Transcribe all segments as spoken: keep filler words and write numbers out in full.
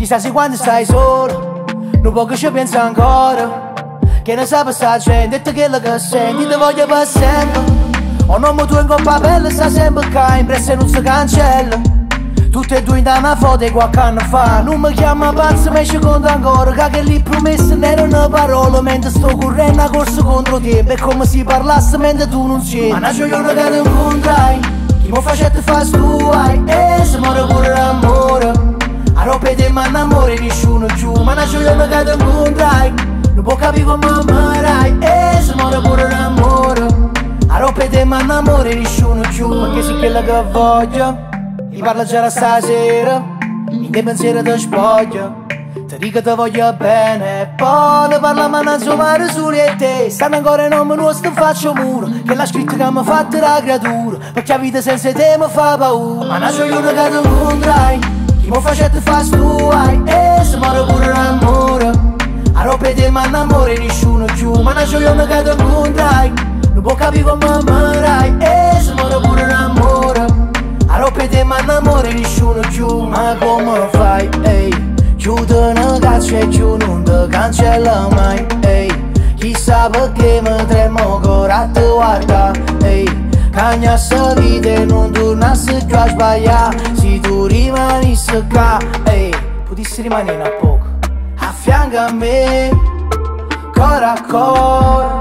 Chissà se quando stai solo non può che ci pensa ancora, che ne sa passare gente, detto quello che senti, ti voglio per sempre. O non mi tu in coppa pelle sta sempre qua, impressa non si cancella. Tutte e due in una foto qualche anno fa. Non mi chiama pazzo ma ci conto ancora, che lì promesse non erano parole, mentre sto correndo a corso contro te. È come se parlasse mentre tu non c'eri. Ma una gioiona che ti incontrai, chi mi facette fa stu hai, e se muore pure l'amore. A roba te ma amore nessuno giù. Ma una gioiona che ti incontrai, non può capire come amarai, e se muore pure l'amore. A roba te ma amore nessuno giù. Ma che si quella che voglio, mi parla già stasera, in che pensiero ti spoglio. Ti dico che ti voglio bene, poi ne parla ma non so mare soli e te. Stanno ancora in nome nostro faccio muro, che l'ha scritto che mi ha fatto la creatura, perché la vita senza te mi fa paura. Ma una gioiona che ti incontrai, chi mi facette fa stu hai, e se muore pure l'amore. A roba te ma amore nessuno giù. Ma una gioiona che ti incontrai, non può capire come amarai, e se muore pure l'amore. A roba te ma amore nessuno giù. Ma come fai, ehi? Giù te ne caccia e giù non ti cancella mai, ehi. Chissà perché mi tremo ancora a te guarda, ehi. Cagna sta vita e non tornassi più a sbagliare. Se tu rimanissi qua, ehi, potessi rimanere a poco a fianco a me, cora a cora.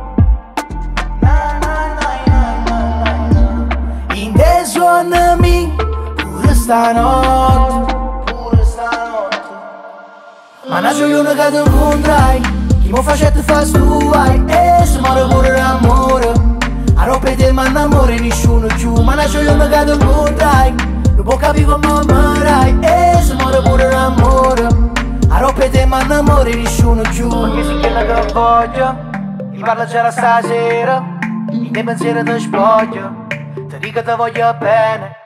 In te suonami pure stanotte, pure stanotte. Ma una gioiona che ti incontrai, chi mi facette fa stu hai, e se muore pure l'amore. A roba te ma amore nessuno giù. Ma una gioiona che ti incontrai, non può capire come amarai, e se muore pure l'amore. A roba te ma amore nessuno giù. Ma che si quella che voglio, mi parla già stasera, in che pensiero ti spoglio. Ti dico che ti voglio bene,